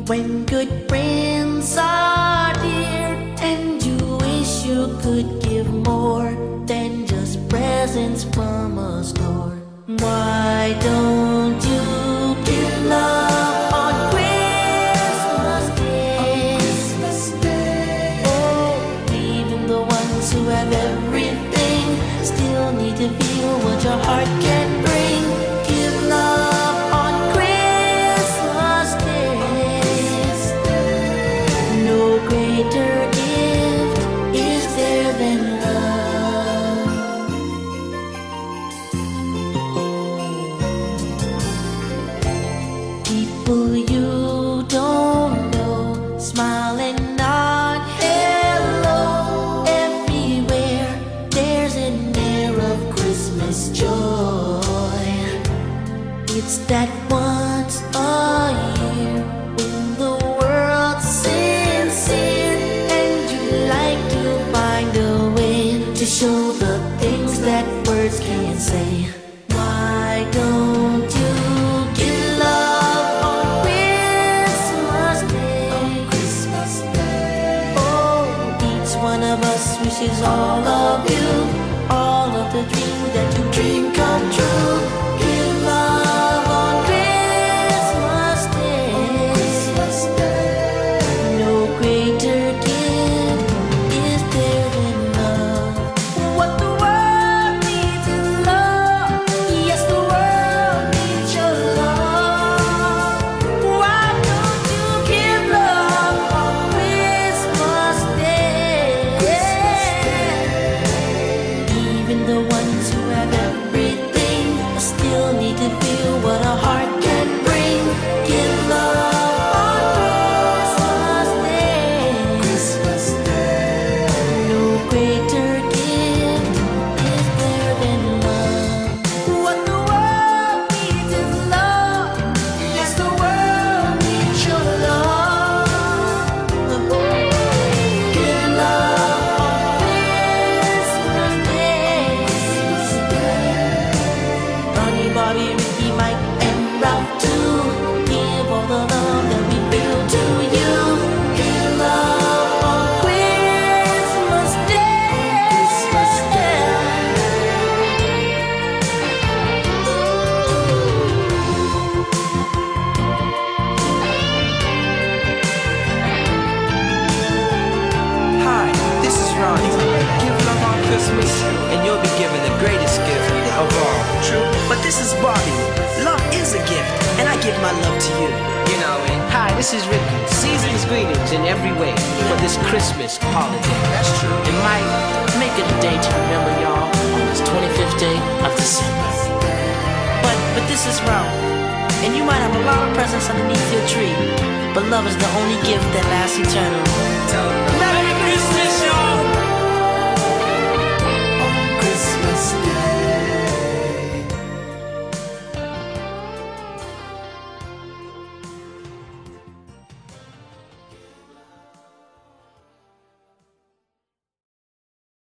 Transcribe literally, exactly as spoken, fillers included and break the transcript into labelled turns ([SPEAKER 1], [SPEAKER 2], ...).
[SPEAKER 1] When good friends are dear and you wish you could give more than just presents from a store, why don't you give love on Christmas Day? Oh, even the ones who have everything still need to feel what your heart can bring. Give love on Christmas Day. No greater gift is there than love. People you don't know smile and nod hello. Everywhere there's an air of Christmas joy. It's that once a year when the world's sincere and you like to find a way to show the things that words can't say. Why don't you give love on Christmas Day? Christmas Day. Oh, each one of us wishes all of you all of the dreams that you dream come true. Give love on Christmas Day. Christmas Day. No greater gift is there than love. What the world needs is love. Yes, the world needs your love. Why don't you give love on Christmas Day? Even the ones who have everything still need to feel what a heart can bring. Give love on Christmas Day. Christmas Day. No greater gift is there than love. What the world needs is love. Yes, the world needs your love. Give love on Christmas Day. Ronnie, Bobby, Ricky, Mike, and Ralph too. Give all the love that we feel to you. Give love on Christmas Day. Christmas Day.
[SPEAKER 2] Hi, this is Ronnie. Give love on Christmas, and you'll be given the greatest gift of all. True, but this is Bobby. Love is a gift, and I give my love to you.
[SPEAKER 3] You know it. Hi, this is Ricky. Season's greetings in every way for this Christmas holiday.
[SPEAKER 2] That's true.
[SPEAKER 3] It might make it a day to remember y'all on this twenty-fifth day of December. But, but this is wrong. And you might have a lot of presents underneath your tree, but love is the only gift that lasts eternally.
[SPEAKER 2] Tell them.